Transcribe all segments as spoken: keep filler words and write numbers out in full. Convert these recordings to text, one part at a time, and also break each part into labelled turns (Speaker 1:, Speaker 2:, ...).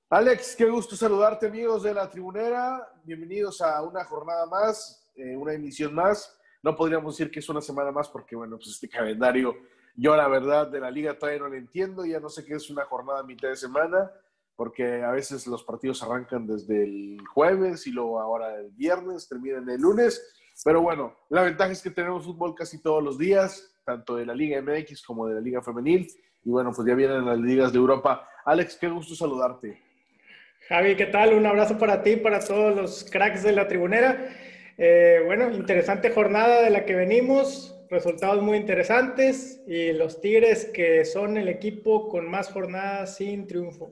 Speaker 1: Alex, qué gusto saludarte, amigos de la Tribunera. Bienvenidos a una jornada más, eh, una emisión más. No podríamos decir que es una semana más porque, bueno, pues este calendario, yo la verdad de la liga todavía no lo entiendo. Ya no sé qué es una jornada a mitad de semana, porque a veces los partidos arrancan desde el jueves y luego ahora el viernes, terminan el lunes. Pero bueno, la ventaja es que tenemos fútbol casi todos los días, tanto de la Liga M X como de la Liga Femenil. Y bueno, pues ya vienen las ligas de Europa. Alex, qué gusto saludarte.
Speaker 2: Javi, ¿qué tal? Un abrazo para ti, para todos los cracks de la tribunera. Eh, bueno, interesante jornada de la que venimos, resultados muy interesantes y los Tigres que son el equipo con más jornadas sin triunfo.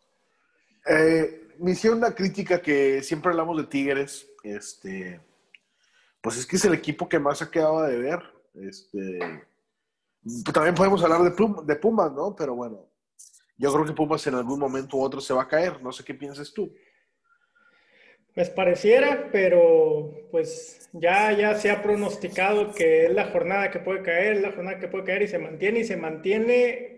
Speaker 1: Eh, me hicieron una crítica que siempre hablamos de Tigres. Este, pues es que es el equipo que más ha quedado de ver. Este, también podemos hablar de, Pum, de Pumas, ¿no? Pero bueno, yo creo que Pumas en algún momento u otro se va a caer. No sé qué piensas tú.
Speaker 2: Les pareciera, pero pues ya, ya se ha pronosticado que es la jornada que puede caer, es la jornada que puede caer y se mantiene y se mantiene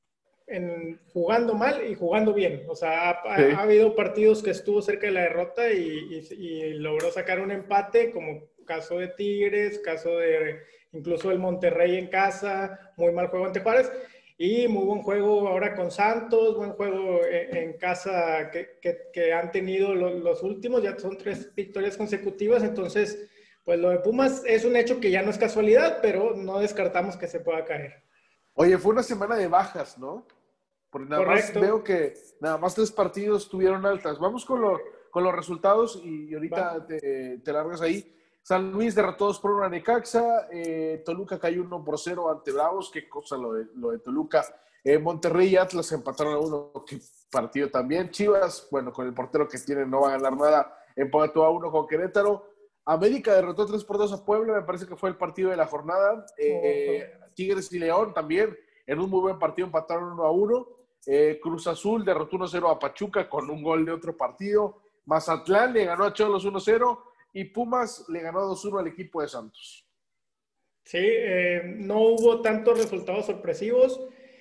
Speaker 2: en, jugando mal y jugando bien. O sea, ha, ha, ha
Speaker 1: Sí.
Speaker 2: habido partidos que estuvo cerca de la derrota y, y, y logró sacar un empate, como caso de Tigres, caso de incluso el Monterrey en casa, muy mal juego ante Juárez. Y muy buen juego ahora con Santos, buen juego en, en casa que, que, que, han tenido los, los últimos, ya son tres victorias consecutivas, entonces pues lo de Pumas es un hecho que ya no es casualidad, pero no descartamos que se pueda caer.
Speaker 1: Oye, fue una semana de bajas, ¿no? Porque nada más
Speaker 2: Correcto.
Speaker 1: veo que nada más tres partidos tuvieron altas. Vamos con, lo, con los resultados y
Speaker 2: Va.
Speaker 1: ahorita te, te largas ahí. San Luis derrotó dos por uno a Necaxa. Eh, Toluca cayó uno por cero ante Bravos. Qué cosa lo de, lo de Toluca. Eh, Monterrey y Atlas empataron a uno. Qué partido también. Chivas, bueno, con el portero que tiene no va a ganar nada. Empató a uno con Querétaro. América derrotó tres por dos a Puebla. Me parece que fue el partido de la jornada. Eh,
Speaker 2: Uh-huh.
Speaker 1: Tigres y León también en un muy buen partido empataron uno a uno. Eh, Cruz Azul derrotó uno cero a Pachuca con un gol de otro partido. Mazatlán le ganó a Cholos uno cero y Pumas le ganó dos uno al equipo de Santos.
Speaker 2: Sí, eh, no hubo tantos resultados sorpresivos.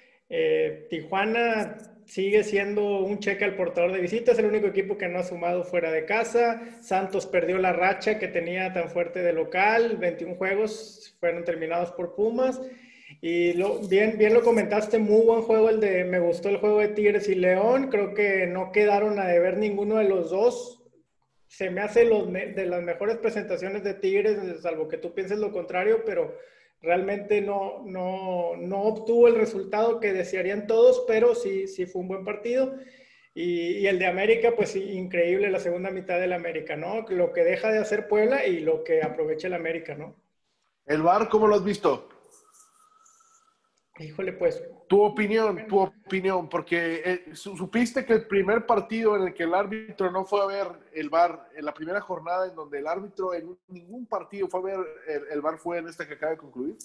Speaker 2: Eh, Tijuana sigue siendo un cheque al portador de visitas, el único equipo que no ha sumado fuera de casa. Santos perdió la racha que tenía tan fuerte de local, veintiún juegos fueron terminados por Pumas. Y lo, bien, bien lo comentaste, muy buen juego el de, me gustó el juego de Tigres y León, creo que no quedaron a deber ninguno de los dos. Se me hace los, de las mejores presentaciones de Tigres, salvo que tú pienses lo contrario, pero realmente no, no, no obtuvo el resultado que desearían todos, pero sí, sí fue un buen partido. Y, y el de América, pues sí, increíble la segunda mitad del América, ¿no? Lo que deja de hacer Puebla y lo que aprovecha el América, ¿no?
Speaker 1: ¿El V A R cómo lo has visto?
Speaker 2: Híjole, pues,
Speaker 1: Tu opinión, tu opinión, porque eh, supiste que el primer partido en el que el árbitro no fue a ver el V A R, en la primera jornada en donde el árbitro en ningún partido fue a ver el, el V A R fue en esta que acaba de concluir.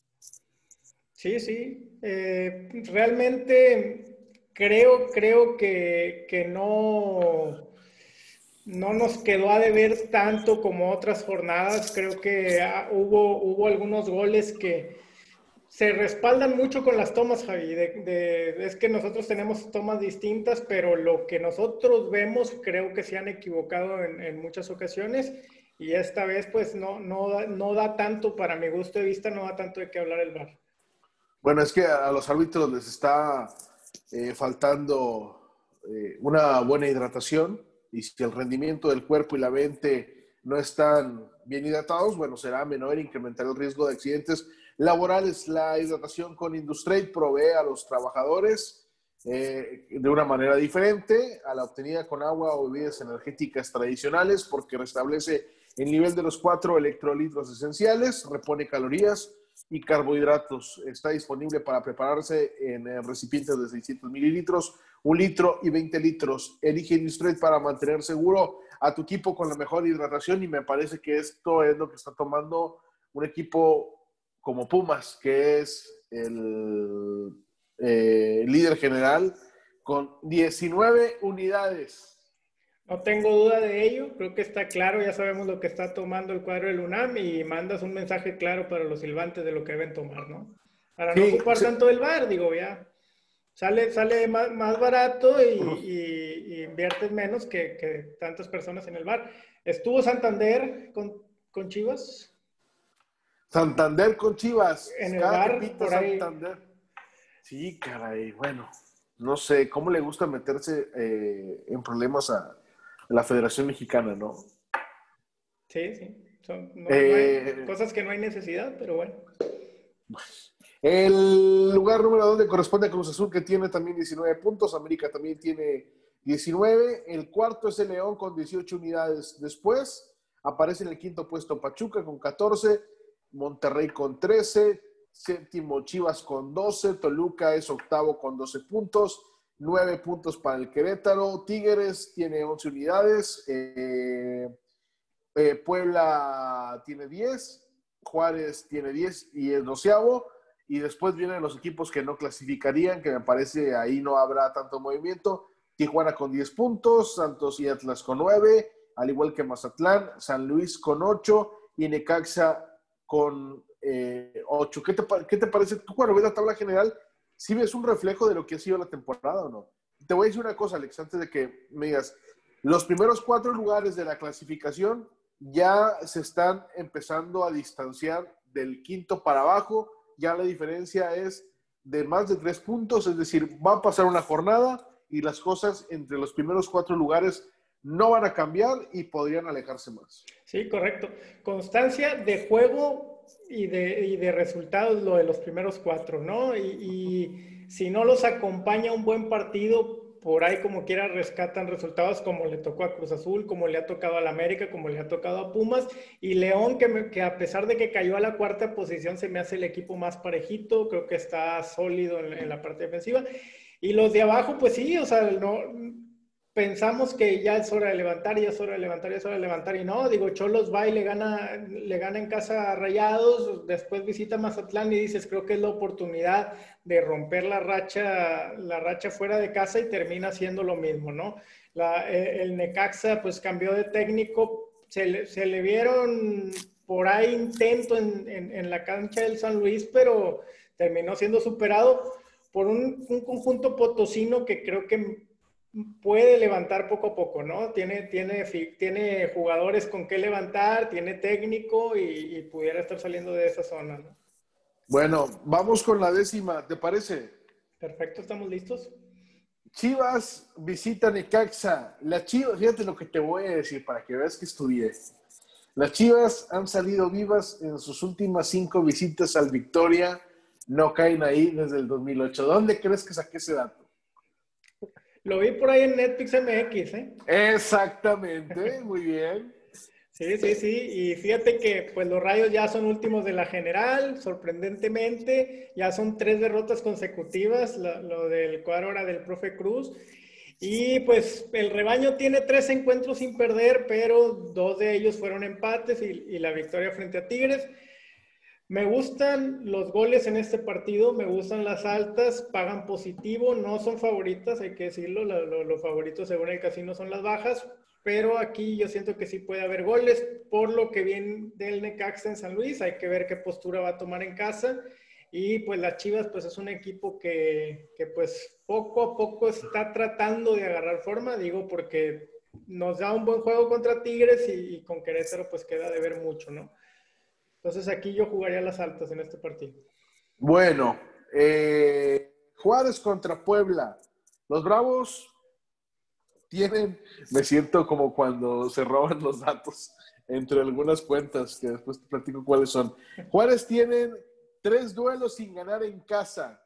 Speaker 2: sí, sí. Eh, realmente creo, creo que, que no, no nos quedó a deber tanto como otras jornadas. Creo que ah, hubo, hubo algunos goles que se respaldan mucho con las tomas, Javi. De, de, es que nosotros tenemos tomas distintas, pero lo que nosotros vemos creo que se han equivocado en, en muchas ocasiones. Y esta vez, pues, no, no, da, no da tanto, para mi gusto de vista, no da tanto de qué hablar el V A R.
Speaker 1: Bueno, es que a los árbitros les está eh, faltando eh, una buena hidratación y si el rendimiento del cuerpo y la mente no están bien hidratados, bueno, será menor, incrementar el riesgo de accidentes laborales. La hidratación con Industrate provee a los trabajadores eh, de una manera diferente a la obtenida con agua o bebidas energéticas tradicionales porque restablece el nivel de los cuatro electrolitos esenciales, repone calorías y carbohidratos. Está disponible para prepararse en recipientes de seiscientos mililitros, un litro y veinte litros. Elige Industrate para mantener seguro a tu equipo con la mejor hidratación y me parece que esto es lo que está tomando un equipo como Pumas, que es el eh, líder general con diecinueve unidades.
Speaker 2: No tengo duda de ello, creo que está claro, ya sabemos lo que está tomando el cuadro del UNAM y mandas un mensaje claro para los silbantes de lo que deben tomar, ¿no? Para no
Speaker 1: Sí,
Speaker 2: ocupar
Speaker 1: sí,
Speaker 2: tanto el V A R, digo, ya Sale, sale más, más barato y, y, y inviertes menos que, que tantas personas en el bar. ¿Estuvo Santander con, con Chivas?
Speaker 1: Santander con Chivas.
Speaker 2: En el
Speaker 1: Cada que
Speaker 2: bar,
Speaker 1: pinta
Speaker 2: por ahí.
Speaker 1: Santander. Sí, caray. Bueno, no sé cómo le gusta meterse eh, en problemas a la Federación Mexicana, ¿no?
Speaker 2: Sí, sí. Son, no, no hay
Speaker 1: Eh,
Speaker 2: cosas que no hay necesidad, pero bueno.
Speaker 1: El lugar número dos le corresponde a Cruz Azul, que tiene también diecinueve puntos. América también tiene diecinueve. El cuarto es el León con dieciocho unidades. Después aparece en el quinto puesto Pachuca con catorce. Monterrey con trece. Séptimo Chivas con doce. Toluca es octavo con doce puntos. nueve puntos para el Querétaro. Tigres tiene once unidades. Eh, eh, Puebla tiene diez. Juárez tiene diez y es doceavo. Y después vienen los equipos que no clasificarían, que me parece ahí no habrá tanto movimiento. Tijuana con diez puntos, Santos y Atlas con nueve, al igual que Mazatlán, San Luis con ocho y Necaxa con eh, ocho. ¿Qué te, ¿Qué te parece? Tú cuando ves la tabla general, ¿sí ves un reflejo de lo que ha sido la temporada o no? Te voy a decir una cosa, Alex, antes de que me digas. Los primeros cuatro lugares de la clasificación ya se están empezando a distanciar del quinto para abajo. Ya la diferencia es de más de tres puntos, es decir, va a pasar una jornada y las cosas entre los primeros cuatro lugares no van a cambiar y podrían alejarse más.
Speaker 2: Sí, correcto. Constancia de juego y de, y de resultados, lo de los primeros cuatro, ¿no? Y, y si no los acompaña un buen partido, por ahí como quiera rescatan resultados como le tocó a Cruz Azul, como le ha tocado al América, como le ha tocado a Pumas, y León, que, me, que a pesar de que cayó a la cuarta posición, se me hace el equipo más parejito, creo que está sólido en, en la parte defensiva. Y los de abajo, pues sí, o sea, no... Pensamos que ya es hora de levantar, ya es hora de levantar, ya es hora de levantar, y no, digo, Cholos va y le gana, le gana en casa a Rayados, después visita Mazatlán y dices, creo que es la oportunidad de romper la racha, la racha fuera de casa y termina haciendo lo mismo, ¿no? La, el Necaxa pues cambió de técnico, se le, se le vieron por ahí intento en, en, en la cancha del San Luis, pero terminó siendo superado por un, un conjunto potosino que creo que puede levantar poco a poco, ¿no? Tiene, tiene, tiene jugadores con qué levantar, tiene técnico y, y pudiera estar saliendo de esa zona, ¿no?
Speaker 1: Bueno, vamos con la décima, ¿te parece?
Speaker 2: Perfecto, ¿estamos listos?
Speaker 1: Chivas visita Necaxa. Las Chivas, fíjate lo que te voy a decir para que veas que estudié. Las Chivas han salido vivas en sus últimas cinco visitas al Victoria. No caen ahí desde el dos mil ocho. ¿Dónde crees que saqué ese dato?
Speaker 2: Lo vi por ahí en Netflix M X, ¿eh?
Speaker 1: Exactamente, muy bien.
Speaker 2: Sí, sí, sí. Y fíjate que pues los Rayos ya son últimos de la general, sorprendentemente. Ya son tres derrotas consecutivas, lo, lo del cuadro ahora del profe Cruz. Y pues el rebaño tiene tres encuentros sin perder, pero dos de ellos fueron empates y, y la victoria frente a Tigres. Me gustan los goles en este partido, me gustan las altas, pagan positivo, no son favoritas, hay que decirlo, los lo, lo favoritos según el casino son las bajas, pero aquí yo siento que sí puede haber goles, por lo que viene del Necaxa en San Luis, hay que ver qué postura va a tomar en casa, y pues las Chivas pues es un equipo que, que pues poco a poco está tratando de agarrar forma, digo porque nos da un buen juego contra Tigres y, y con Querétaro pues queda de ver mucho, ¿no? Entonces aquí yo jugaría las altas en este partido.
Speaker 1: Bueno, eh, Juárez contra Puebla. Los Bravos tienen, me siento como cuando se roban los datos entre algunas cuentas, que después te platico cuáles son. Juárez tienen tres duelos sin ganar en casa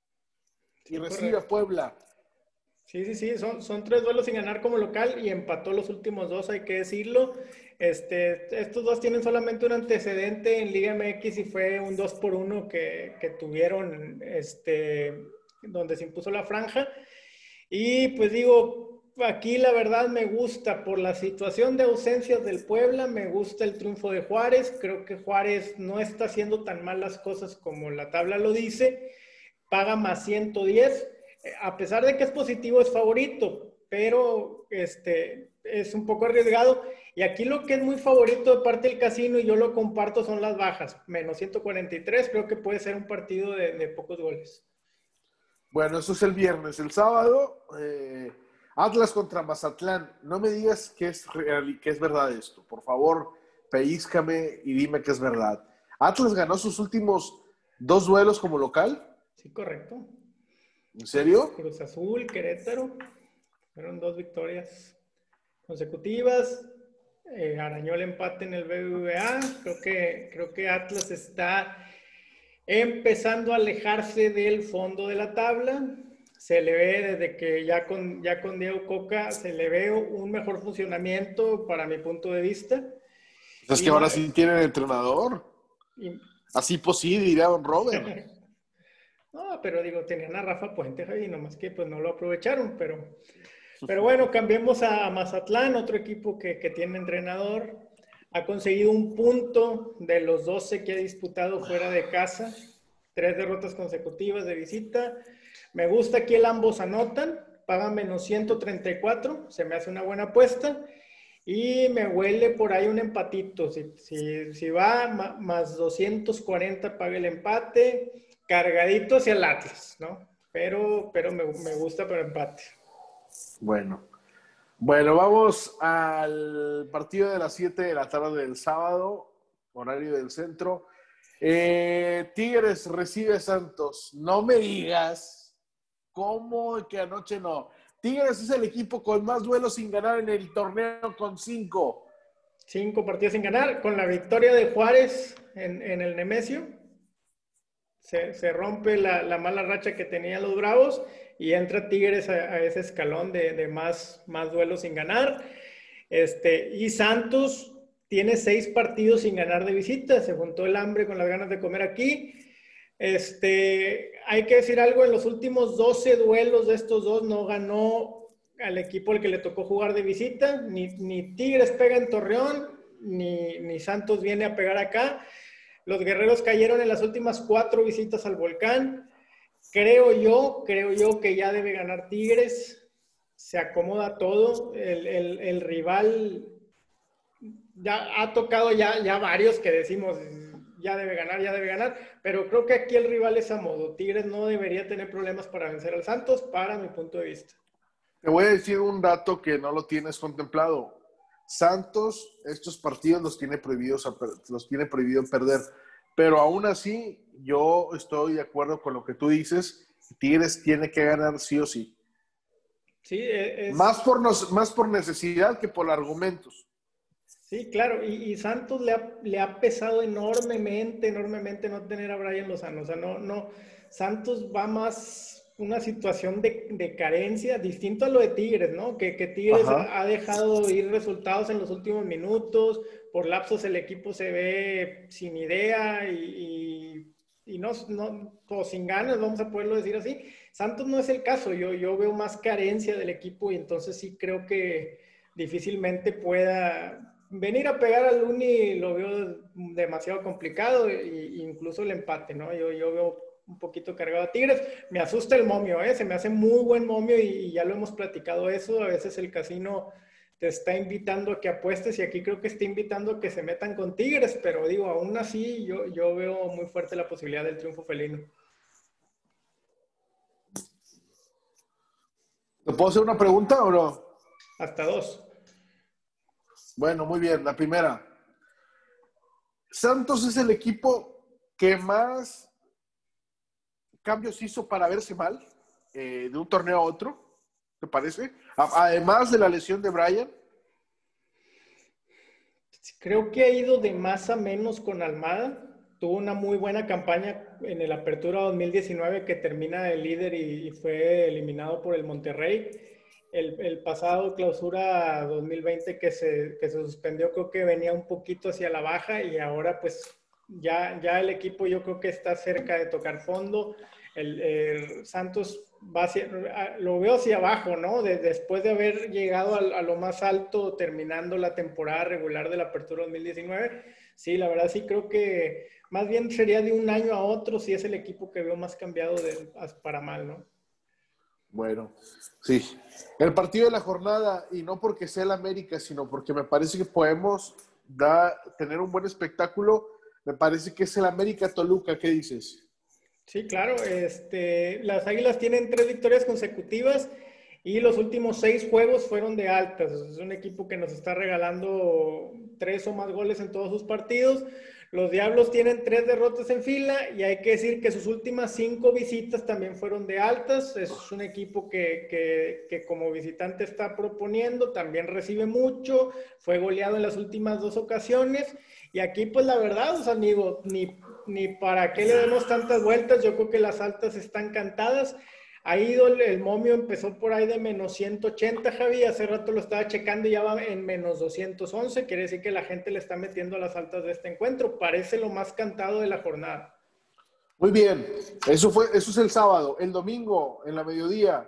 Speaker 1: y
Speaker 2: Sí,
Speaker 1: recibe a
Speaker 2: correcto.
Speaker 1: Puebla.
Speaker 2: Sí, sí, sí, son, son tres duelos sin ganar como local y empató los últimos dos, hay que decirlo. Este, estos dos tienen solamente un antecedente en Liga M X y fue un dos por uno que, que tuvieron, este, donde se impuso la franja. Y pues digo, aquí la verdad me gusta por la situación de ausencias del Puebla, me gusta el triunfo de Juárez. Creo que Juárez no está haciendo tan mal las cosas como la tabla lo dice. Paga más ciento diez. A pesar de que es positivo, es favorito, pero este, es un poco arriesgado. Y aquí lo que es muy favorito de parte del casino, y yo lo comparto, son las bajas. Menos ciento cuarenta y tres, creo que puede ser un partido de, de pocos goles.
Speaker 1: Bueno, eso es el viernes. El sábado, eh, Atlas contra Mazatlán. No me digas que es, real, que es verdad esto. Por favor, pellízcame y dime que es verdad. ¿Atlas ganó sus últimos dos duelos como local?
Speaker 2: Sí, correcto.
Speaker 1: ¿En serio?
Speaker 2: Cruz Azul, Querétaro. Fueron dos victorias consecutivas. Eh, arañó el empate en el B B V A. Creo que, creo que Atlas está empezando a alejarse del fondo de la tabla. Se le ve desde que ya con, ya con Diego Coca se le ve un mejor funcionamiento para mi punto de vista.
Speaker 1: Es que ahora sí tienen entrenador. Y, Así pues sí, diría don Robert.
Speaker 2: No, pero digo, tenían a Rafa Puente, y nomás que pues no lo aprovecharon, pero, pero bueno, cambiemos a Mazatlán, otro equipo que, que tiene entrenador. Ha conseguido un punto de los doce que ha disputado fuera de casa, tres derrotas consecutivas de visita. Me gusta que el ambos anotan, paga menos ciento treinta y cuatro, se me hace una buena apuesta. Y me huele por ahí un empatito. Si, si, si va más doscientos cuarenta, paga el empate. Cargadito hacia el Atlas, ¿no? Pero, pero me, me gusta por empate.
Speaker 1: Bueno. Bueno, vamos al partido de las siete de la tarde del sábado, horario del centro. Eh, Tigres recibe a Santos. No me digas cómo que anoche no. Tigres es el equipo con más duelos sin ganar en el torneo, con cinco.
Speaker 2: Cinco partidos sin ganar. Con la victoria de Juárez en, en el Nemesio, se, se rompe la, la mala racha que tenían los Bravos y entra Tigres a, a ese escalón de, de más, más duelos sin ganar. Este, y Santos tiene seis partidos sin ganar de visita. Se juntó el hambre con las ganas de comer aquí. Este, hay que decir algo, en los últimos doce duelos de estos dos no ganó al equipo al que le tocó jugar de visita, ni, ni Tigres pega en Torreón, ni, ni Santos viene a pegar acá. Los guerreros cayeron en las últimas cuatro visitas al Volcán. Creo yo, creo yo que ya debe ganar Tigres, se acomoda todo, el, el, el rival ya ha tocado ya, ya varios que decimos ya debe ganar, ya debe ganar, pero creo que aquí el rival es a modo. Tigres no debería tener problemas para vencer al Santos, para mi punto de vista.
Speaker 1: Te voy a decir un dato que no lo tienes contemplado. Santos, estos partidos los tiene prohibidos, los tiene prohibido perder, pero aún así yo estoy de acuerdo con lo que tú dices. Tigres tiene que ganar sí o sí.
Speaker 2: Sí, es...
Speaker 1: Más por, nos, más por necesidad que por argumentos.
Speaker 2: Sí, claro, y, y Santos le ha, le ha pesado enormemente, enormemente no tener a Brian Lozano. O sea, no, no, Santos va más una situación de, de carencia, distinto a lo de Tigres, ¿no? Que, que Tigres ha, ha dejado ir resultados en los últimos minutos, por lapsos el equipo se ve sin idea y, y, y no, no, o sin ganas, vamos a poderlo decir así. Santos no es el caso, yo, yo veo más carencia del equipo y entonces sí creo que difícilmente pueda... Venir a pegar al Uni lo veo demasiado complicado, e incluso el empate, ¿no? Yo, yo veo un poquito cargado a Tigres. Me asusta el momio, ¿eh? Se me hace muy buen momio y, y ya lo hemos platicado eso. A veces el casino te está invitando a que apuestes y aquí creo que está invitando a que se metan con Tigres, pero digo, aún así yo, yo veo muy fuerte la posibilidad del triunfo felino.
Speaker 1: ¿Te puedo hacer una pregunta o no?
Speaker 2: Hasta dos.
Speaker 1: Bueno, muy bien. La primera. Santos es el equipo que más cambios hizo para verse mal eh, de un torneo a otro, ¿te parece? A- además de la lesión de Brian.
Speaker 2: Creo que ha ido de más a menos con Almada. Tuvo una muy buena campaña en el Apertura dos mil diecinueve que termina el líder y, y fue eliminado por el Monterrey. El, el pasado clausura dos mil veinte que se, que se suspendió creo que venía un poquito hacia la baja y ahora pues ya, ya el equipo yo creo que está cerca de tocar fondo. El, el Santos va hacia, lo veo hacia abajo, ¿no? De, después de haber llegado a, a lo más alto terminando la temporada regular de la Apertura dos mil diecinueve, sí, la verdad sí creo que más bien sería de un año a otro si es el equipo que veo más cambiado de, para mal, ¿no?
Speaker 1: Bueno, sí. El partido de la jornada, y no porque sea el América, sino porque me parece que podemos da, tener un buen espectáculo, me parece que es el América Toluca. ¿Qué dices?
Speaker 2: Sí, claro. Este, las Águilas tienen tres victorias consecutivas y los últimos seis juegos fueron de altas. Es un equipo que nos está regalando tres o más goles en todos sus partidos. Los Diablos tienen tres derrotas en fila y hay que decir que sus últimas cinco visitas también fueron de altas. Es un equipo que, que, que como visitante está proponiendo, también recibe mucho, fue goleado en las últimas dos ocasiones. Y aquí, pues la verdad, o sea, amigo, ni, ni para qué le demos tantas vueltas. Yo creo que las altas están cantadas. Ha ido el, el momio, empezó por ahí de menos ciento ochenta, Javi. Hace rato lo estaba checando y ya va en menos doscientos once. Quiere decir que la gente le está metiendo a las altas de este encuentro. Parece lo más cantado de la jornada.
Speaker 1: Muy bien, eso, fue, eso es el sábado. El domingo, en la mediodía,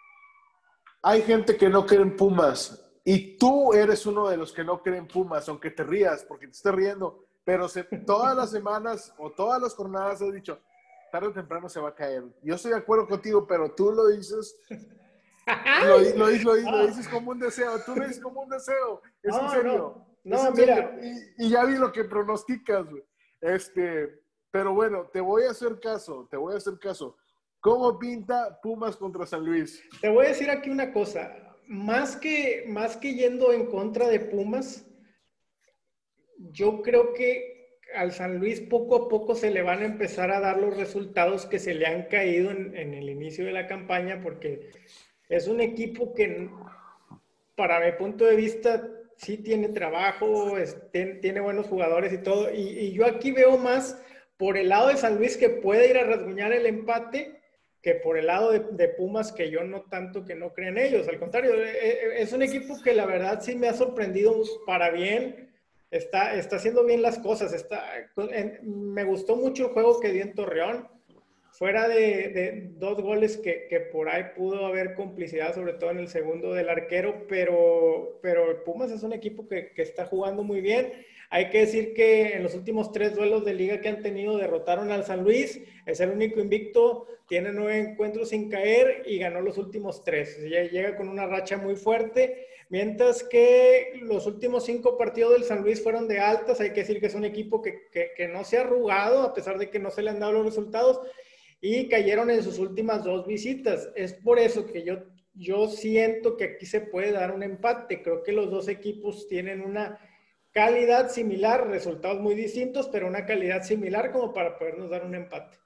Speaker 1: hay gente que no cree en Pumas. Y tú eres uno de los que no creen Pumas, aunque te rías, porque te estés riendo. Pero se, todas las semanas o todas las jornadas has dicho, tarde o temprano se va a caer. Yo estoy de acuerdo contigo, pero tú lo dices, lo, lo, lo, lo dices como un deseo. Tú lo dices como un deseo. Es en
Speaker 2: No,
Speaker 1: serio.
Speaker 2: no,
Speaker 1: Es
Speaker 2: no,
Speaker 1: en serio.
Speaker 2: mira.
Speaker 1: Y, y ya vi lo que pronosticas. Este, pero bueno, te voy a hacer caso. Te voy a hacer caso. ¿Cómo pinta Pumas contra San Luis?
Speaker 2: Te voy a decir aquí una cosa. Más que, más que yendo en contra de Pumas, yo creo que al San Luis poco a poco se le van a empezar a dar los resultados que se le han caído en, en el inicio de la campaña, porque es un equipo que, para mi punto de vista, sí tiene trabajo, es, tiene, tiene buenos jugadores y todo. Y, y yo aquí veo más por el lado de San Luis, que puede ir a rasguñar el empate, que por el lado de, de Pumas, que yo no tanto que no creen ellos. Al contrario, es un equipo que la verdad sí me ha sorprendido para bien. Está, está haciendo bien las cosas. Está, en, me gustó mucho el juego que dio en Torreón. Fuera de, de dos goles que, que por ahí pudo haber complicidad, sobre todo en el segundo del arquero, pero, pero Pumas es un equipo que, que está jugando muy bien. Hay que decir que en los últimos tres duelos de liga que han tenido derrotaron al San Luis, es el único invicto, tiene nueve encuentros sin caer y ganó los últimos tres. Ya llega con una racha muy fuerte, mientras que los últimos cinco partidos del San Luis fueron de altas. Hay que decir que es un equipo que, que, que no se ha arrugado, a pesar de que no se le han dado los resultados, y cayeron en sus últimas dos visitas. Es por eso que yo, yo siento que aquí se puede dar un empate. Creo que los dos equipos tienen una calidad similar, resultados muy distintos, pero una calidad similar como para podernos dar un empate.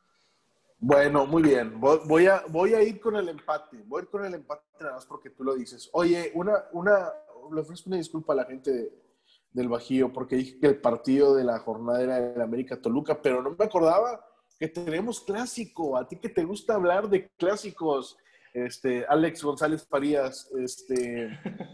Speaker 1: Bueno, muy bien. Voy a, voy a ir con el empate. Voy a ir con el empate nada más porque tú lo dices. Oye, una, una, le ofrezco una disculpa a la gente de, del Bajío porque dije que el partido de la jornada era el América Toluca, pero no me acordaba que tenemos clásico. A ti que te gusta hablar de clásicos, este, Alex González Farías, este,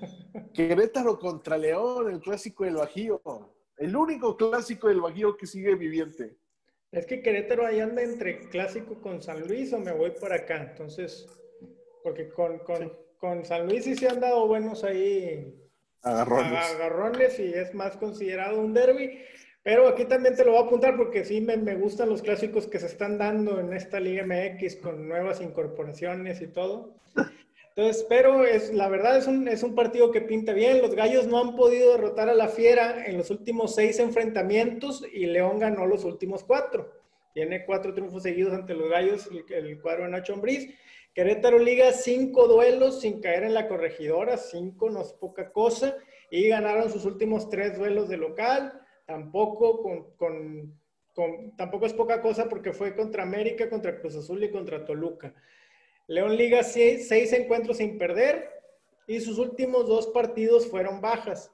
Speaker 1: Querétaro contra León, el clásico del Bajío. El único clásico del Bajío que sigue viviente.
Speaker 2: Es que Querétaro ahí anda entre clásico con San Luis o me voy por acá. Entonces, porque con, con, sí. con San Luis sí se han dado buenos ahí
Speaker 1: agarrones.
Speaker 2: agarrones y es más considerado un derbi. Pero aquí también te lo voy a apuntar porque sí me, me gustan los clásicos que se están dando en esta Liga M X con nuevas incorporaciones y todo. Entonces, pero es, la verdad es un, es un partido que pinta bien. Los Gallos no han podido derrotar a la Fiera en los últimos seis enfrentamientos y León ganó los últimos cuatro. Tiene cuatro triunfos seguidos ante los Gallos, el, el cuadro de Nacho Ambriz. Querétaro liga cinco duelos sin caer en la corregidora, cinco no es poca cosa, y ganaron sus últimos tres duelos de local. Tampoco, con, con, con, tampoco es poca cosa porque fue contra América, contra Cruz Azul y contra Toluca. León liga seis, seis encuentros sin perder y sus últimos dos partidos fueron bajas.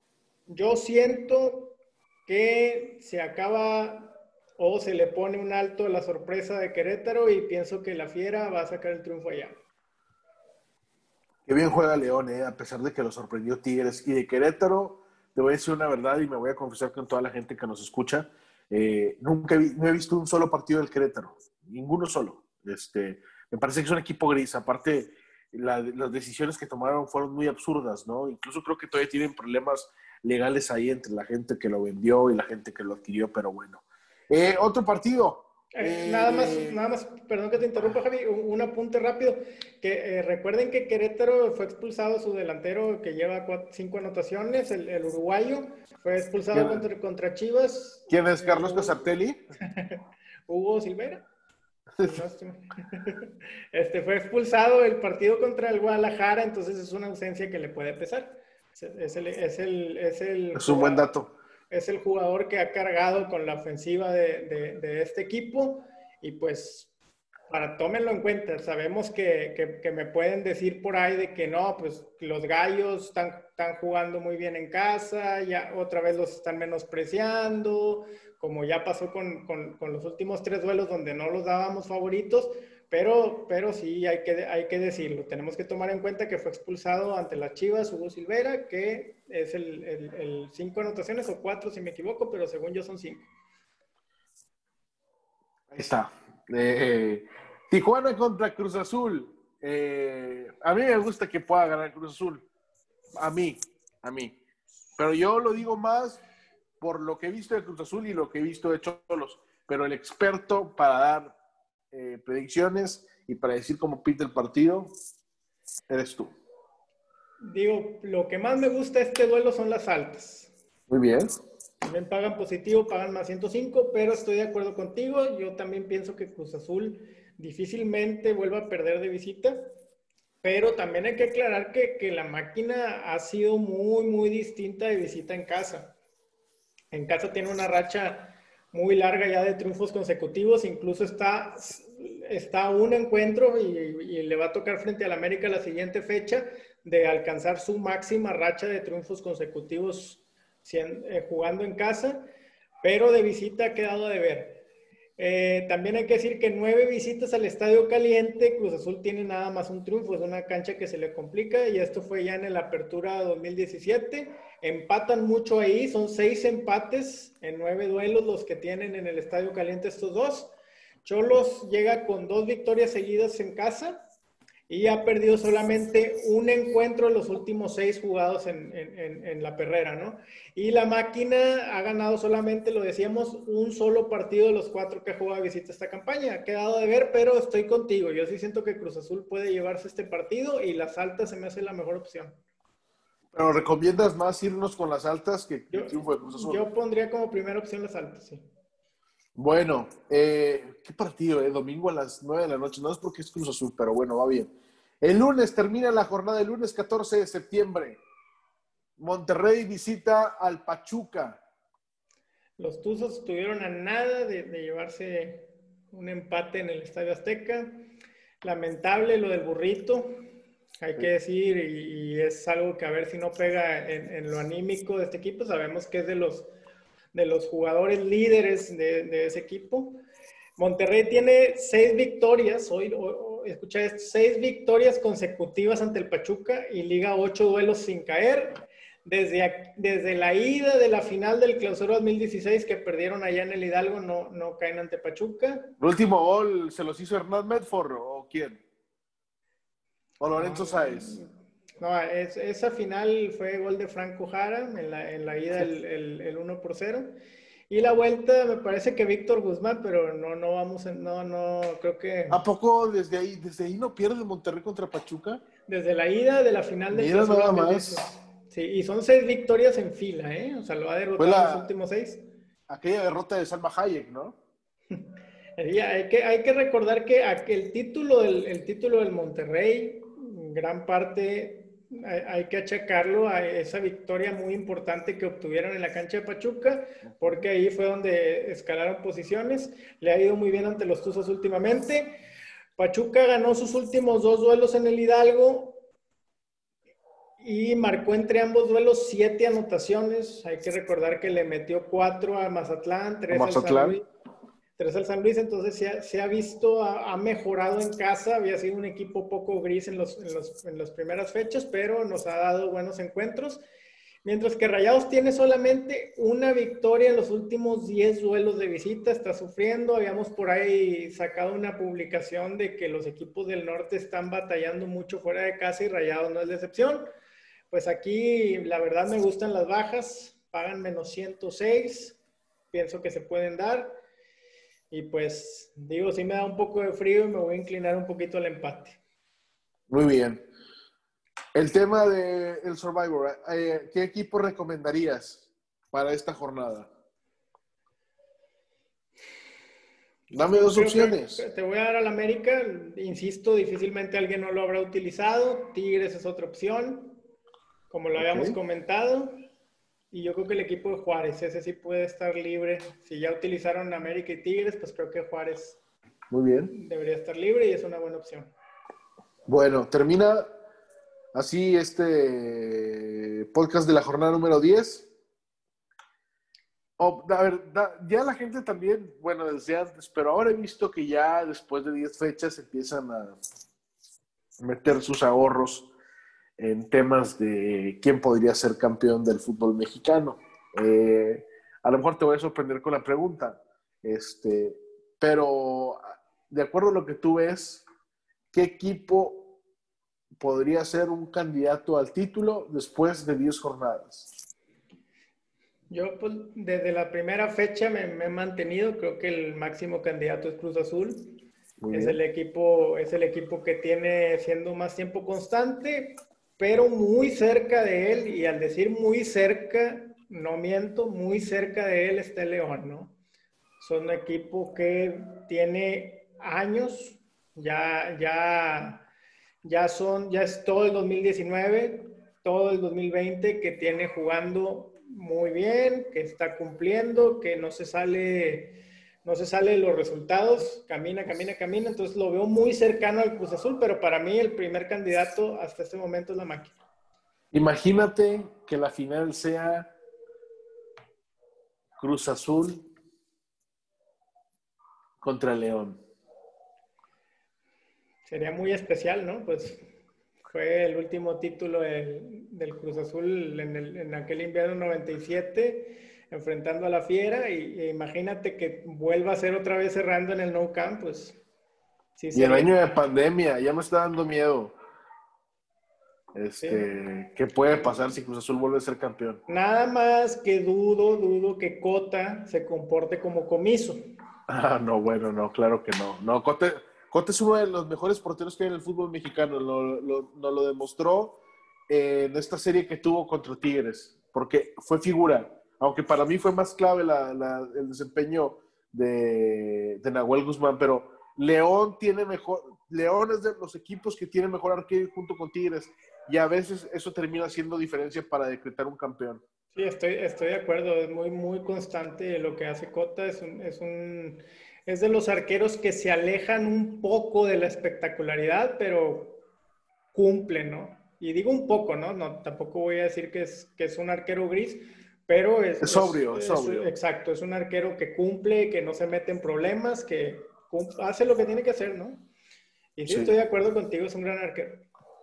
Speaker 2: Yo siento que se acaba o se le pone un alto a la sorpresa de Querétaro y pienso que la Fiera va a sacar el triunfo allá.
Speaker 1: Qué bien juega León, eh, a pesar de que lo sorprendió Tigres. Y de Querétaro, te voy a decir una verdad y me voy a confesar con toda la gente que nos escucha. Eh, nunca vi, no he visto un solo partido del Querétaro, ninguno solo. Este, me parece que es un equipo gris. Aparte, la, las decisiones que tomaron fueron muy absurdas, ¿no? Incluso creo que todavía tienen problemas legales ahí entre la gente que lo vendió y la gente que lo adquirió, pero bueno. Eh, otro partido.
Speaker 2: Eh,
Speaker 1: eh,
Speaker 2: nada más, nada más, perdón que te interrumpa, Javi, un, un apunte rápido. Que eh, recuerden que Querétaro fue expulsado su delantero que lleva cuatro, cinco anotaciones, el, el uruguayo, fue expulsado contra, contra Chivas.
Speaker 1: ¿Quién es? ¿Carlos
Speaker 2: eh,
Speaker 1: Casartelli?
Speaker 2: Hugo Silveira. Si no estoy- Este fue expulsado el partido contra el Guadalajara, entonces es una ausencia que le puede pesar. Es es el, es el, es el
Speaker 1: Es un buen
Speaker 2: jugador,
Speaker 1: dato.
Speaker 2: es el jugador que ha cargado con la ofensiva de, de, de este equipo y pues para tómenlo en cuenta. Sabemos que, que, que me pueden decir por ahí de que no, pues los Gallos están, están jugando muy bien en casa, ya otra vez los están menospreciando, como ya pasó con, con, con los últimos tres duelos donde no los dábamos favoritos, pero, pero sí hay que, hay que decirlo. Tenemos que tomar en cuenta que fue expulsado ante las Chivas Hugo Silvera, que es el, el, el cinco anotaciones o cuatro si me equivoco, pero según yo son cinco.
Speaker 1: Ahí está. Eh, Tijuana contra Cruz Azul. Eh, a mí me gusta que pueda ganar Cruz Azul. A mí, a mí. Pero yo lo digo más por lo que he visto de Cruz Azul y lo que he visto de Cholos. Pero el experto para dar eh, predicciones y para decir cómo pinta el partido, eres tú.
Speaker 2: Digo, lo que más me gusta de este duelo son las altas.
Speaker 1: Muy bien.
Speaker 2: También pagan positivo, pagan más ciento cinco, pero estoy de acuerdo contigo. Yo también pienso que Cruz Azul difícilmente vuelva a perder de visita, pero también hay que aclarar que, que la máquina ha sido muy, muy distinta de visita en casa. En casa tiene una racha muy larga ya de triunfos consecutivos, incluso está, está a un encuentro y, y le va a tocar frente al América la siguiente fecha de alcanzar su máxima racha de triunfos consecutivos eh, jugando en casa, pero de visita ha quedado de ver. Eh, también hay que decir que nueve visitas al Estadio Caliente, Cruz Azul tiene nada más un triunfo, es una cancha que se le complica y esto fue ya en la Apertura dos mil diecisiete. Empatan mucho ahí, son seis empates en nueve duelos los que tienen en el Estadio Caliente estos dos. Cholos llega con dos victorias seguidas en casa y ha perdido solamente un encuentro en los últimos seis jugados en, en, en la perrera, ¿no? Y la máquina ha ganado solamente, lo decíamos, un solo partido de los cuatro que ha jugado de visita esta campaña. Ha quedado de ver, pero estoy contigo. Yo sí siento que Cruz Azul puede llevarse este partido y las altas se me hace la mejor opción.
Speaker 1: Pero recomiendas más irnos con las altas que
Speaker 2: Yo,
Speaker 1: el triunfo de Cruz Azul.
Speaker 2: yo pondría como primera opción las altas, sí.
Speaker 1: Bueno, eh, qué partido, eh? Domingo a las nueve de la noche. No es porque es Cruz Azul, pero bueno, va bien. El lunes termina la jornada, el lunes catorce de septiembre. Monterrey visita al Pachuca.
Speaker 2: Los Tuzos estuvieron a nada de, de llevarse un empate en el Estadio Azteca. Lamentable lo del burrito, hay que decir, y, y es algo que a ver si no pega en, en lo anímico de este equipo. Sabemos que es de los, de los jugadores líderes de, de ese equipo. Monterrey tiene seis victorias, hoy, hoy escucha esto, seis victorias consecutivas ante el Pachuca y liga ocho duelos sin caer. Desde, desde la ida de la final del Clausura dos mil dieciséis que perdieron allá en el Hidalgo, no, no caen ante Pachuca.
Speaker 1: ¿El último gol se los hizo Hernán Medford o quién? ¿O Lorenzo
Speaker 2: No,
Speaker 1: Sáez?
Speaker 2: no es, esa final fue gol de Franco Jara, en la, en la ida el, el, el uno por cero. Y la vuelta me parece que Víctor Guzmán, pero no, no vamos, en, no, no, creo que...
Speaker 1: ¿A poco desde ahí, desde ahí no pierde Monterrey contra Pachuca?
Speaker 2: Desde la ida de la final del
Speaker 1: Mira
Speaker 2: Clausura
Speaker 1: nada
Speaker 2: dos mil
Speaker 1: más.
Speaker 2: dieciséis. Sí, y son seis victorias en fila, ¿eh? O sea, lo ha
Speaker 1: Fue
Speaker 2: derrotado en los
Speaker 1: la,
Speaker 2: últimos seis.
Speaker 1: aquella derrota de Salma Hayek, ¿no?
Speaker 2: Hay que, hay que recordar que el título del, el título del Monterrey, en gran parte hay, hay que achacarlo a esa victoria muy importante que obtuvieron en la cancha de Pachuca, porque ahí fue donde escalaron posiciones. Le ha ido muy bien ante los Tuzos últimamente. Pachuca ganó sus últimos dos duelos en el Hidalgo y marcó entre ambos duelos siete anotaciones. Hay que recordar que le metió cuatro a Mazatlán, tres al San Luis. Tres al San Luis, entonces se ha, se ha visto, ha, ha mejorado en casa, había sido un equipo poco gris en, los, en, los, en las primeras fechas, pero nos ha dado buenos encuentros, mientras que Rayados tiene solamente una victoria en los últimos diez duelos de visita, está sufriendo. Habíamos por ahí sacado una publicación de que los equipos del norte están batallando mucho fuera de casa y Rayados no es la excepción. Pues aquí la verdad me gustan las bajas, pagan menos ciento seis, pienso que se pueden dar. Y pues, digo, sí me da un poco de frío y me voy a inclinar un poquito al empate.
Speaker 1: Muy bien. El tema del Survivor, eh, ¿qué equipo recomendarías para esta jornada? Dame
Speaker 2: Yo
Speaker 1: dos
Speaker 2: creo
Speaker 1: opciones.
Speaker 2: que te voy a dar al América. Insisto, difícilmente alguien no lo habrá utilizado. Tigres es otra opción, como lo
Speaker 1: Ok,
Speaker 2: habíamos comentado. Y yo creo que el equipo de Juárez, ese sí puede estar libre. Si ya utilizaron América y Tigres, pues creo que Juárez
Speaker 1: muy bien.
Speaker 2: debería estar libre y es una buena opción.
Speaker 1: Bueno, termina así este podcast de la jornada número diez. Oh, a ver, da, ya la gente también, bueno, desde antes, pero ahora he visto que ya después de diez fechas empiezan a meter sus ahorros en temas de quién podría ser campeón del fútbol mexicano. Eh, a lo mejor te voy a sorprender con la pregunta, este, pero de acuerdo a lo que tú ves, ¿qué equipo podría ser un candidato al título después de diez jornadas?
Speaker 2: Yo, pues, desde la primera fecha me, me he mantenido. Creo que el máximo candidato es Cruz Azul.
Speaker 1: Muy
Speaker 2: Es el
Speaker 1: bien.
Speaker 2: equipo, es el equipo que tiene siendo más tiempo constante, pero muy cerca de él. Y al decir muy cerca, no miento, muy cerca de él está el León, ¿no? Son un equipo que tiene años, ya, ya, ya son, ya es todo el dos mil diecinueve, todo el dos mil veinte que tiene jugando muy bien, que está cumpliendo, que no se sale, no se sale de los resultados, camina, camina, camina. Entonces lo veo muy cercano al Cruz Azul, pero para mí el primer candidato hasta este momento es la Máquina.
Speaker 1: Imagínate que la final sea Cruz Azul contra León.
Speaker 2: Sería muy especial, ¿no? Pues fue el último título del, del Cruz Azul en, el, en aquel invierno noventa y siete, enfrentando a la Fiera, y, y imagínate que vuelva a ser otra vez cerrando en el Nou Camp, pues sí
Speaker 1: Y el
Speaker 2: sería.
Speaker 1: año de pandemia, ya me está dando miedo.
Speaker 2: Sí.
Speaker 1: Este, ¿qué puede pasar si Cruz Azul vuelve a ser campeón?
Speaker 2: Nada más que dudo, dudo que Cota se comporte como Comiso.
Speaker 1: Ah, no, bueno, no, claro que no. No, Cote, Cote es uno de los mejores porteros que hay en el fútbol mexicano. Lo, lo, nos lo demostró en esta serie que tuvo contra Tigres, porque fue figura. Aunque para mí fue más clave la, la, el desempeño de, de Nahuel Guzmán, pero León tiene mejor, León es de los equipos que tiene mejor arquero junto con Tigres, y a veces eso termina siendo diferencia para decretar un campeón.
Speaker 2: Sí, estoy, estoy de acuerdo, es muy, muy constante lo que hace Cota, es un, es un, es de los arqueros que se alejan un poco de la espectacularidad, pero cumple, ¿no? Y digo un poco, ¿no? No, tampoco voy a decir que es, que es un arquero gris, pero es,
Speaker 1: Es
Speaker 2: es,
Speaker 1: sobrio, es
Speaker 2: es-
Speaker 1: sobrio.
Speaker 2: exacto, es un arquero que cumple, que no se mete en problemas, que cum- hace lo que tiene que hacer, ¿no? Y sí, estoy
Speaker 1: Sí.
Speaker 2: de acuerdo contigo, es un gran arquero.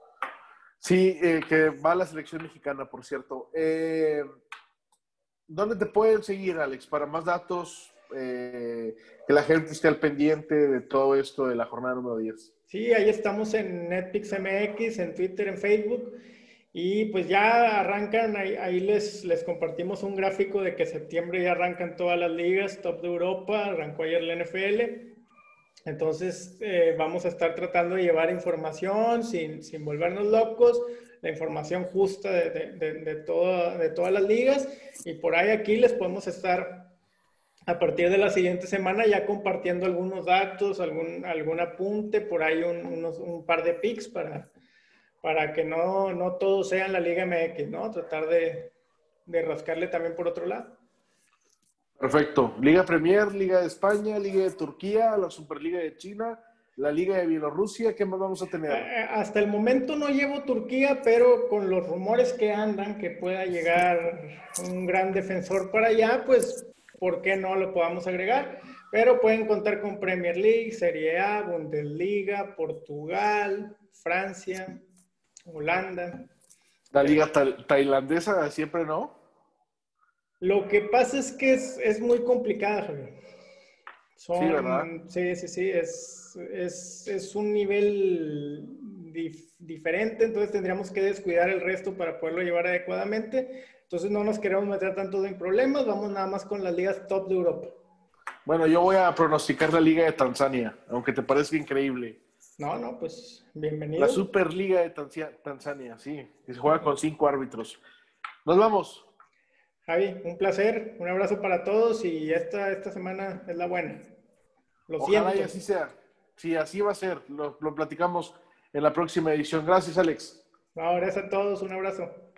Speaker 1: Sí, eh, que va a la selección mexicana, por cierto. Eh, ¿Dónde te pueden seguir, Alex, para más datos? Eh, que la gente esté al pendiente de todo esto de la jornada número diez.
Speaker 2: Sí, ahí estamos en Netflix M X, en Twitter, en Facebook. Y pues ya arrancan, ahí, ahí les, les compartimos un gráfico de que septiembre ya arrancan todas las ligas, top de Europa, arrancó ayer la N F L. Entonces eh, vamos a estar tratando de llevar información sin, sin volvernos locos, la información justa de, de, de, de, toda, de todas las ligas. Y por ahí aquí les podemos estar a partir de la siguiente semana ya compartiendo algunos datos, algún, algún apunte, por ahí un, unos, un par de picks para, para que no, no todo sea en la Liga M X, ¿no? Tratar de, de rascarle también por otro lado.
Speaker 1: Perfecto. Liga Premier, Liga de España, Liga de Turquía, la Superliga de China, la Liga de Bielorrusia. ¿Qué más vamos a tener?
Speaker 2: Eh, Hasta el momento no llevo Turquía, pero con los rumores que andan que pueda llegar un gran defensor para allá, pues, ¿por qué no lo podamos agregar? Pero pueden contar con Premier League, Serie A, Bundesliga, Portugal, Francia, Holanda.
Speaker 1: La Liga
Speaker 2: Tenemos.
Speaker 1: ta- tailandesa siempre no.
Speaker 2: Lo que pasa es que es, es muy complicada, Javier.
Speaker 1: Sí, ¿verdad?
Speaker 2: Son, sí, sí, sí, es, es, es un nivel dif- diferente, entonces tendríamos que descuidar el resto para poderlo llevar adecuadamente. Entonces no nos queremos meter tanto en problemas, vamos nada más con las ligas top de Europa.
Speaker 1: Bueno, yo voy a pronosticar la Liga de Tanzania, aunque te parezca increíble.
Speaker 2: No, no, pues
Speaker 1: La
Speaker 2: bienvenido.
Speaker 1: Superliga de Tanzania, Tanzania, sí, que se juega con cinco árbitros. Nos vamos.
Speaker 2: Javi, un placer, un abrazo para todos y esta, esta semana es la buena. Lo
Speaker 1: Ojalá
Speaker 2: siento.
Speaker 1: y así sea. Sí, así va a ser. Lo, lo platicamos en la próxima edición. Gracias, Alex.
Speaker 2: No, gracias a todos. Un abrazo.